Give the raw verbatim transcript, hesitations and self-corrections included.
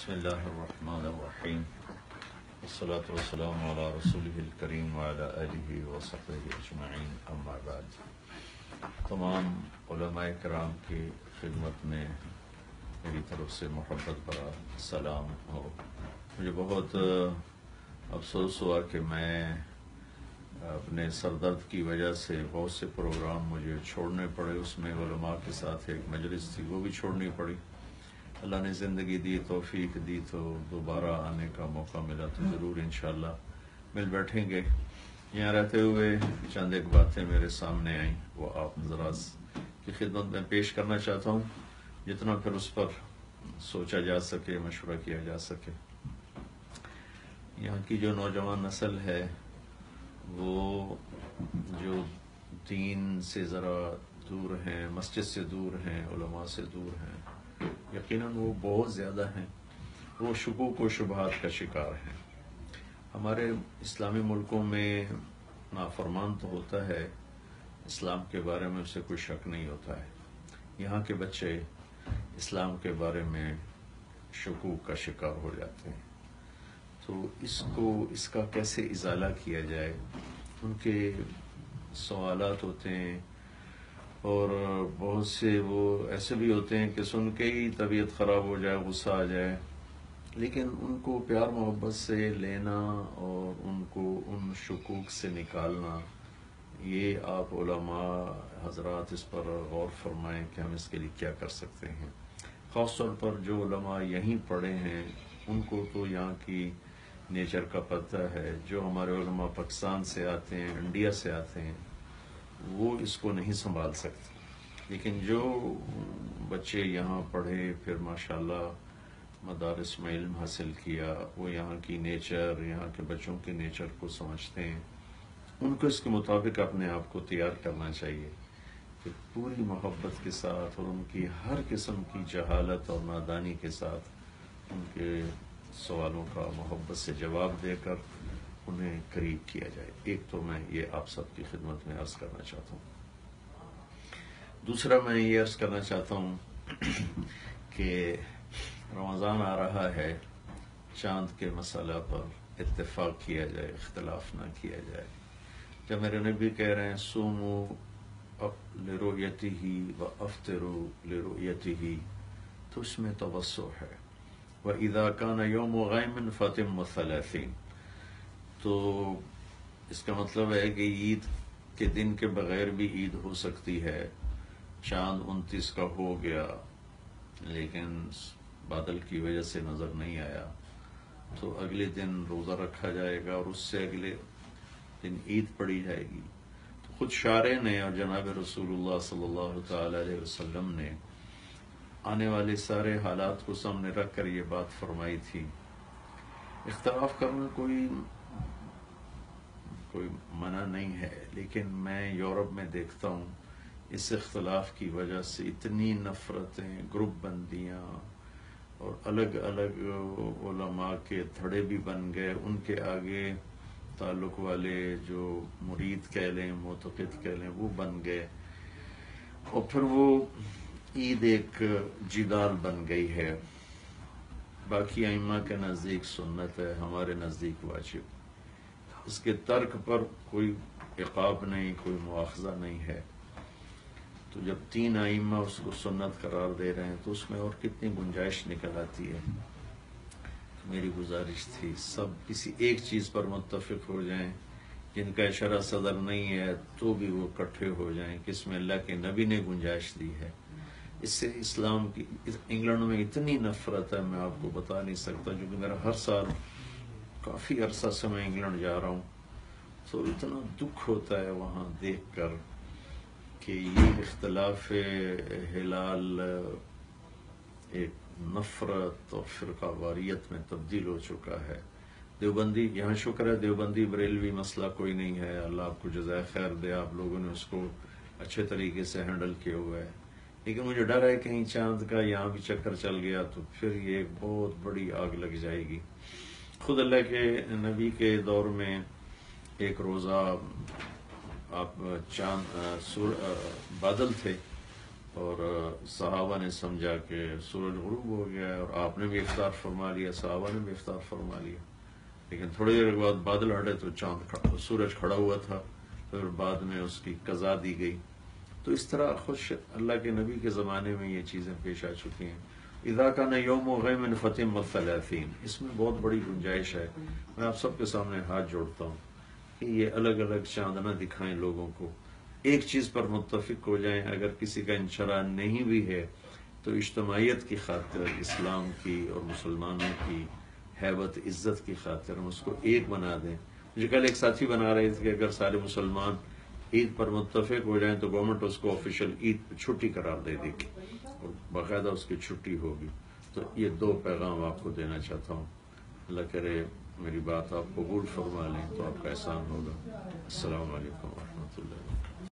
بسم اللہ الرحمن الرحیم والصلاة والسلام علی رسولہ الکریم وعلی آلہ وصحبہ اجمعین، اما بعد۔ تمام علماء کرام کی خدمت میں میری طرف سے محبت بھرا سلام ہو۔ مجھے بہت افسوس ہوا کہ میں اپنے سردرد کی وجہ سے بہت سے پروگرام مجھے چھوڑنے پڑے، اس میں علماء کے ساتھ ایک مجلس تھی وہ بھی چھوڑنی پڑی۔ اللہ نے زندگی دی، توفیق دی تو دوبارہ آنے کا موقع ملا تو ضرور انشاءاللہ مل بیٹھیں گے۔ یہاں رہتے ہوئے چند ایک باتیں میرے سامنے آئیں، وہ آپ نظراز کی خدمت میں پیش کرنا چاہتا ہوں، جتنا پھر اس پر سوچا جا سکے، مشورہ کیا جا سکے۔ یہاں کی جو نوجوان نسل ہے وہ جو دین سے ذرا دور ہیں، مسجد سے دور ہیں، علماء سے دور ہیں، یقیناً وہ بہت زیادہ ہیں، وہ شکوک و شبہات کا شکار ہیں۔ ہمارے اسلامی ملکوں میں نافرمان تو ہوتا ہے، اسلام کے بارے میں اسے کوئی شک نہیں ہوتا ہے۔ یہاں کے بچے اسلام کے بارے میں شکوک کا شکار ہو جاتے ہیں، تو اس کو اس کا کیسے ازالہ کیا جائے؟ ان کے سوالات ہوتے ہیں اور بہت سے وہ ایسے بھی ہوتے ہیں کہ سن کے ہی طبیعت خراب ہو جائے، غصہ آ جائے، لیکن ان کو پیار محبت سے لینا اور ان کو ان شکوک سے نکالنا، یہ آپ علماء حضرات اس پر غور فرمائیں کہ ہم اس کے لیے کیا کر سکتے ہیں۔ خاص طور پر جو علماء یہیں پڑھے ہیں ان کو تو یہاں کی نیچر کا پتہ ہے، جو ہمارے علماء پاکستان سے آتے ہیں، انڈیا سے آتے ہیں، وہ اس کو نہیں سنبھال سکتے، لیکن جو بچے یہاں پڑھے پھر ماشاءاللہ مدارس میں علم حاصل کیا، وہ یہاں کی نیچر، یہاں کے بچوں کے نیچر کو سمجھتے ہیں، ان کو اس کے مطابق اپنے آپ کو تیار کرنا چاہیے کہ پوری محبت کے ساتھ اور ان کی ہر قسم کی جہالت اور نادانی کے ساتھ ان کے سوالوں کا محبت سے جواب دے کر انہیں قریب کیا جائے۔ ایک تو میں یہ آپ سب کی خدمت میں عرض کرنا چاہتا ہوں۔ دوسرا میں یہ عرض کرنا چاہتا ہوں کہ رمضان آ رہا ہے، چاند کے مسئلہ پر اتفاق کیا جائے، اختلاف نہ کیا جائے۔ جب میرے نبی کہہ رہے ہیں سومو لرؤیتہ و افطروا لرؤیتہ، تو اس میں توسع ہے۔ وَإِذَا كَانَ يَوْمُ غَيْمٍ فَأَتِمُّوا الثَّلَاثِينَ، تو اس کا مطلب ہے کہ عید کے دن کے بغیر بھی عید ہو سکتی ہے۔ چاند انتیس کا ہو گیا لیکن بادل کی وجہ سے نظر نہیں آیا تو اگلے دن روزہ رکھا جائے گا اور اس سے اگلے دن عید پڑھی جائے گی۔ تو خود شارع نے اور جناب رسول اللہ صلی اللہ تعالی علیہ وسلم نے آنے والے سارے حالات کو سامنے رکھ کر یہ بات فرمائی تھی۔ اختلاف کرنا کوئی کوئی منع نہیں ہے، لیکن میں یورپ میں دیکھتا ہوں اس اختلاف کی وجہ سے اتنی نفرتیں، گروپ بندیاں اور الگ الگ علماء کے دھڑے بھی بن گئے، ان کے آگے تعلق والے جو مرید کہہ لیں، معتقد کہہ لیں، وہ بن گئے، اور پھر وہ عید ایک جدال بن گئی ہے۔ باقی ائمہ کے نزدیک سنت ہے، ہمارے نزدیک واجب۔ اس کے ترک پر کوئی عقاب نہیں، کوئی مواخذہ نہیں ہے۔ تو جب تین ائمہ اس کو سنت قرار دے رہے ہیں تو اس میں اور کتنی گنجائش نکل آتی ہے۔ میری گزارش تھی سب کسی ایک چیز پر متفق ہو جائیں، جن کا اشارہ صدر نہیں ہے تو بھی وہ اکٹھے ہو جائیں کہ اس میں اللہ کے نبی نے گنجائش دی ہے۔ اس سے اسلام کی انگلینڈ میں اتنی نفرت ہے میں آپ کو بتا نہیں سکتا، کیونکہ میرا ہر سال کافی عرصہ سے میں انگلینڈ جا رہا ہوں، تو اتنا دکھ ہوتا ہے وہاں دیکھ کر کہ یہ اختلاف ہلال ایک نفرت اور فرقہ واریت میں تبدیل ہو چکا ہے۔ دیوبندی، یہاں شکر ہے دیوبندی بریلوی مسئلہ کوئی نہیں ہے، اللہ آپ کو جزائے خیر دے، آپ لوگوں نے اس کو اچھے طریقے سے ہینڈل کیا ہوا ہے، لیکن مجھے ڈر ہے کہیں چاند کا یہاں بھی چکر چل گیا تو پھر یہ ایک بہت بڑی آگ لگ جائے گی۔ خود اللہ کے نبی کے دور میں ایک روزہ آپ چاند سور بادل تھے اور صحابہ نے سمجھا کہ سورج غروب ہو گیا ہے، اور آپ نے بھی افطار فرما لیا، صحابہ نے بھی افطار فرما لیا، لیکن تھوڑی دیر کے بعد بادل ہٹے تو چاند کھڑا سورج کھڑا ہوا تھا، پھر بعد میں اس کی قضا دی گئی۔ تو اس طرح خوش اللہ کے نبی کے زمانے میں یہ چیزیں پیش آ چکی ہیں۔ اذا کان یوم غیم فتم الثلاثین، اس میں بہت بڑی گنجائش ہے۔ میں آپ سب کے سامنے ہاتھ جوڑتا ہوں کہ یہ الگ الگ چاند نہ دکھائیں لوگوں کو، ایک چیز پر متفق ہو جائیں۔ اگر کسی کا انشراح نہیں بھی ہے تو اجتماعیت کی خاطر، اسلام کی اور مسلمانوں کی ہیبت عزت کی خاطر ہم اس کو ایک بنا دیں۔ مجھے کل ایک ساتھی بنا رہے تھے کہ اگر سارے مسلمان عید پر متفق ہو جائیں تو گورنمنٹ اس کو آفیشیل عید چھٹی قرار دے دے گی اور باقاعدہ اس کی چھٹی ہوگی۔ تو یہ دو پیغام آپ کو دینا چاہتا ہوں۔ اللہ کرے میری بات آپ قبول فرما لیں تو آپ کا احسان ہوگا۔ السلام علیکم ورحمۃ اللہ۔